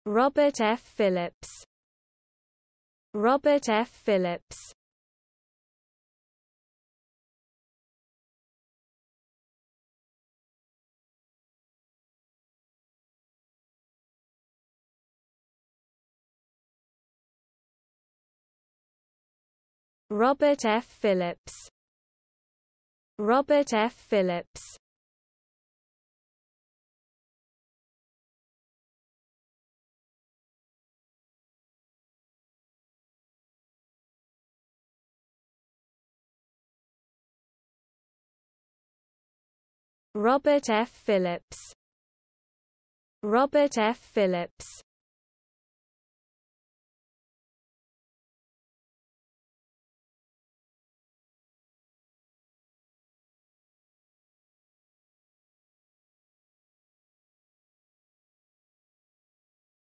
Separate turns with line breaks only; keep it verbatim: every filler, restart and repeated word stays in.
Robert F. Phillips. Robert F. Phillips. Robert F. Phillips. Robert F. Phillips. Robert F. Phillips. Robert F. Phillips.